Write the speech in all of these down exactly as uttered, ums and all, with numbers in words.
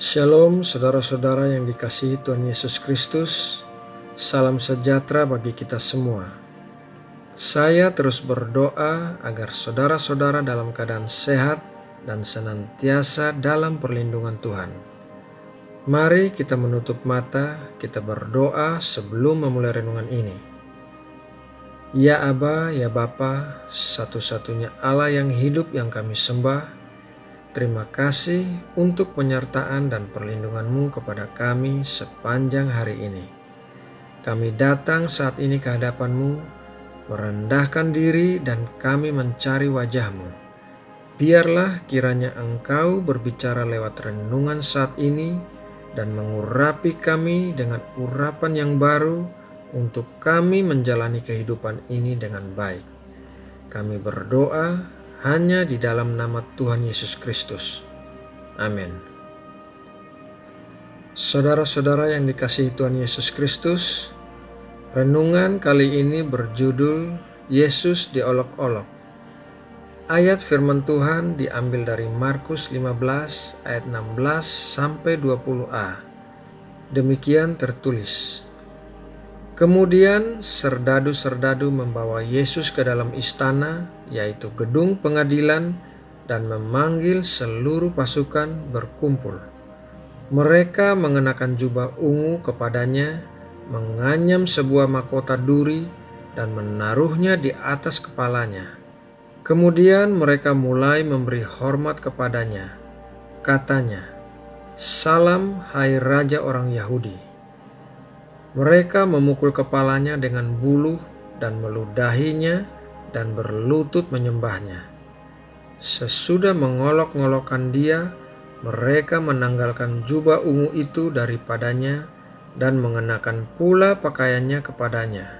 Shalom saudara-saudara yang dikasihi Tuhan Yesus Kristus. Salam sejahtera bagi kita semua. Saya terus berdoa agar saudara-saudara dalam keadaan sehat dan senantiasa dalam perlindungan Tuhan. Mari kita menutup mata, kita berdoa sebelum memulai renungan ini. Ya Aba, ya Bapa, satu-satunya Allah yang hidup yang kami sembah, terima kasih untuk penyertaan dan perlindungan-Mu kepada kami sepanjang hari ini. Kami datang saat ini ke hadapan-Mu, merendahkan diri dan kami mencari wajah-Mu. Biarlah kiranya Engkau berbicara lewat renungan saat ini dan mengurapi kami dengan urapan yang baru untuk kami menjalani kehidupan ini dengan baik. Kami berdoa hanya di dalam nama Tuhan Yesus Kristus. Amin. Saudara-saudara yang dikasihi Tuhan Yesus Kristus, renungan kali ini berjudul Yesus diolok-olok. Ayat firman Tuhan diambil dari Markus lima belas ayat enam belas sampai dua puluh a. Demikian tertulis. Kemudian serdadu-serdadu membawa Yesus ke dalam istana, yaitu gedung pengadilan, dan memanggil seluruh pasukan berkumpul. Mereka mengenakan jubah ungu kepadanya, menganyam sebuah mahkota duri, dan menaruhnya di atas kepalanya. Kemudian mereka mulai memberi hormat kepadanya. Katanya, "Salam, hai Raja orang Yahudi." Mereka memukul kepalanya dengan buluh dan meludahinya dan berlutut menyembahnya. Sesudah mengolok-ngolokkan dia, mereka menanggalkan jubah ungu itu daripadanya dan mengenakan pula pakaiannya kepadanya.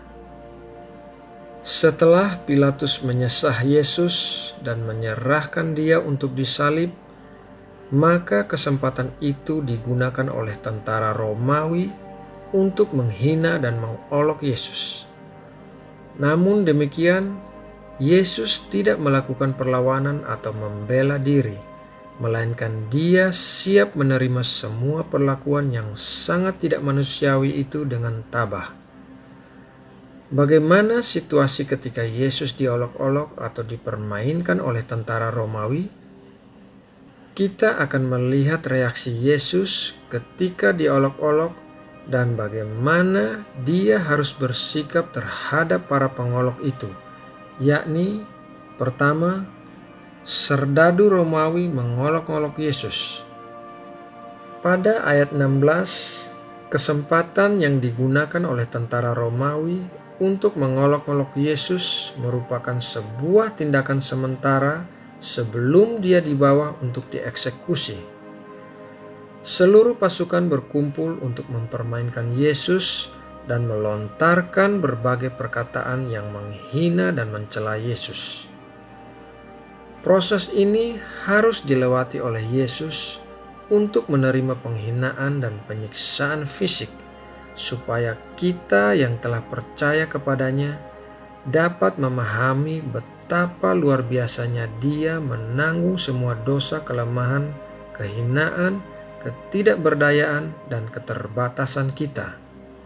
Setelah Pilatus menyesah Yesus dan menyerahkan dia untuk disalib, maka kesempatan itu digunakan oleh tentara Romawi untuk menghina dan mengolok Yesus. Namun demikian, Yesus tidak melakukan perlawanan atau membela diri, melainkan dia siap menerima semua perlakuan yang sangat tidak manusiawi itu dengan tabah. Bagaimana situasi ketika Yesus diolok-olok atau dipermainkan oleh tentara Romawi? Kita akan melihat reaksi Yesus ketika diolok-olok dan bagaimana dia harus bersikap terhadap para pengolok itu, yakni pertama, serdadu Romawi mengolok-olok Yesus. Pada ayat enam belas, kesempatan yang digunakan oleh tentara Romawi untuk mengolok-olok Yesus merupakan sebuah tindakan sementara sebelum dia dibawa untuk dieksekusi. Seluruh pasukan berkumpul untuk mempermainkan Yesus dan melontarkan berbagai perkataan yang menghina dan mencela Yesus. Proses ini harus dilewati oleh Yesus untuk menerima penghinaan dan penyiksaan fisik, supaya kita yang telah percaya kepadanya dapat memahami betapa luar biasanya Dia menanggung semua dosa, kelemahan, kehinaan, ketidakberdayaan, dan keterbatasan kita.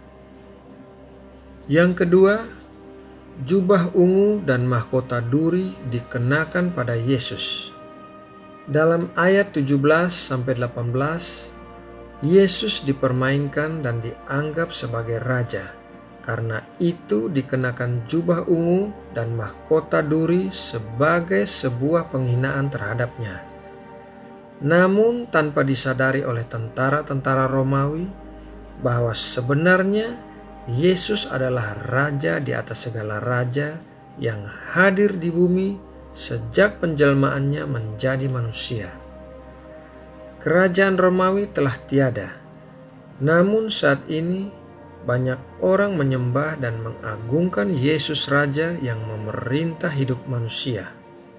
Yang kedua, jubah ungu dan mahkota duri dikenakan pada Yesus. Dalam ayat tujuh belas sampai delapan belas, Yesus dipermainkan dan dianggap sebagai raja. Karena itu dikenakan jubah ungu dan mahkota duri sebagai sebuah penghinaan terhadapnya. Namun tanpa disadari oleh tentara-tentara Romawi bahwa sebenarnya Yesus adalah raja di atas segala raja yang hadir di bumi sejak penjelmaannya menjadi manusia. Kerajaan Romawi telah tiada, namun saat ini banyak orang menyembah dan mengagungkan Yesus Raja yang memerintah hidup manusia.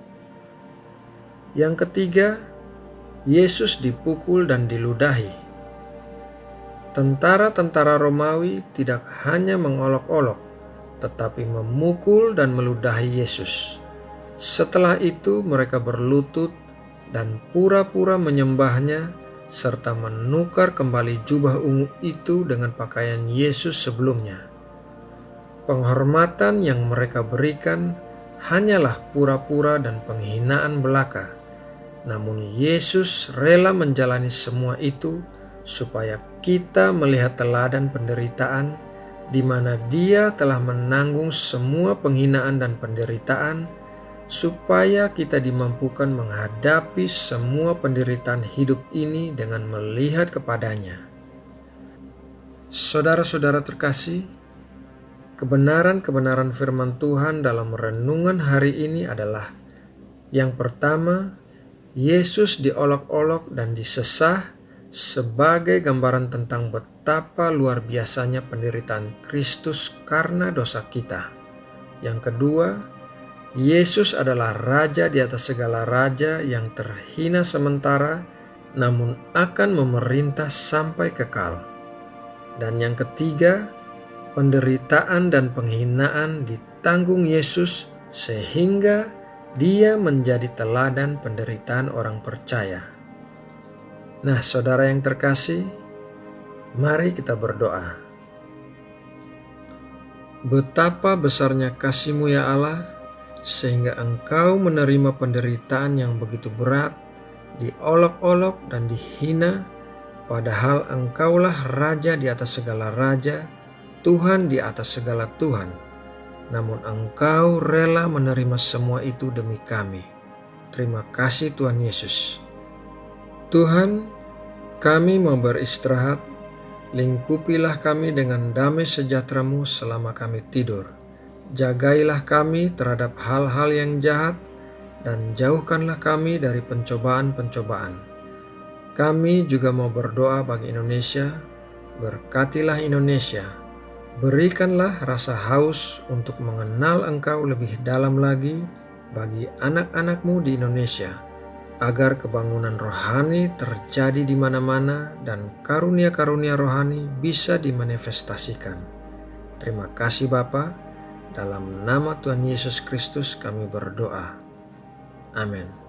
Yang ketiga, Yesus dipukul dan diludahi. Tentara-tentara Romawi tidak hanya mengolok-olok, tetapi memukul dan meludahi Yesus. Setelah itu mereka berlutut dan pura-pura menyembahnya serta menukar kembali jubah ungu itu dengan pakaian Yesus sebelumnya. Penghormatan yang mereka berikan hanyalah pura-pura dan penghinaan belaka, namun Yesus rela menjalani semua itu supaya kita melihat teladan penderitaan di mana Dia telah menanggung semua penghinaan dan penderitaan, supaya kita dimampukan menghadapi semua penderitaan hidup ini dengan melihat kepadanya. Saudara-saudara terkasih, kebenaran-kebenaran firman Tuhan dalam renungan hari ini adalah: yang pertama, Yesus diolok-olok dan disesah sebagai gambaran tentang betapa luar biasanya penderitaan Kristus karena dosa kita. Yang kedua, Yesus adalah Raja di atas segala raja yang terhina sementara, namun akan memerintah sampai kekal. Dan yang ketiga, penderitaan dan penghinaan ditanggung Yesus sehingga Dia menjadi teladan penderitaan orang percaya. Nah, saudara yang terkasih, mari kita berdoa. Betapa besarnya kasih-Mu ya Allah, sehingga Engkau menerima penderitaan yang begitu berat, diolok-olok dan dihina, padahal Engkaulah Raja di atas segala raja, Tuhan di atas segala Tuhan. Namun Engkau rela menerima semua itu demi kami. Terima kasih Tuhan Yesus. Tuhan, kami mau beristirahat. Lingkupilah kami dengan damai sejahtera-Mu selama kami tidur. Jagailah kami terhadap hal-hal yang jahat, dan jauhkanlah kami dari pencobaan-pencobaan. Kami juga mau berdoa bagi Indonesia. Berkatilah Indonesia. Berikanlah rasa haus untuk mengenal Engkau lebih dalam lagi bagi anak-anak-Mu di Indonesia, agar kebangunan rohani terjadi di mana-mana dan karunia-karunia rohani bisa dimanifestasikan. Terima kasih Bapa, dalam nama Tuhan Yesus Kristus kami berdoa. Amin.